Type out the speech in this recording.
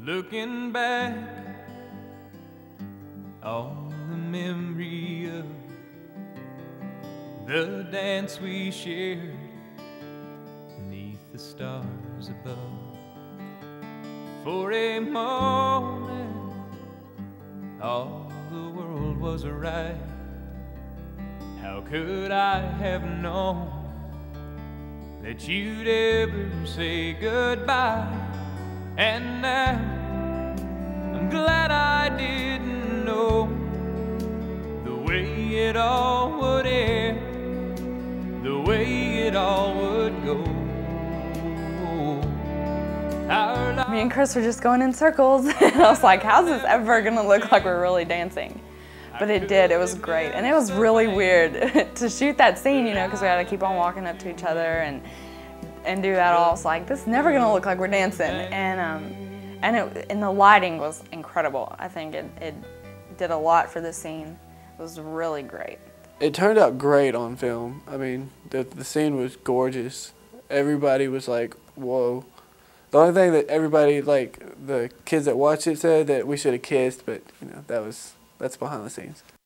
Looking back on the memory of the dance we shared beneath the stars above. For a moment, all the world was right. How could I have known that you'd ever say goodbye? And now I'm glad I didn't know the way it all would end, the way it all would go. Me and Chris were just going in circles, and I was like, how's this ever gonna look like we're really dancing? But it did, it was great. And it was really weird to shoot that scene, you know, because we had to keep on walking up to each other and do that all. It's like, this is never gonna look like we're dancing. And the lighting was incredible. I think it did a lot for the scene. It was really great. It turned out great on film. I mean, the scene was gorgeous. Everybody was like, whoa. The only thing that everybody, like the kids that watched it, said that we should have kissed, but you know, that's behind the scenes.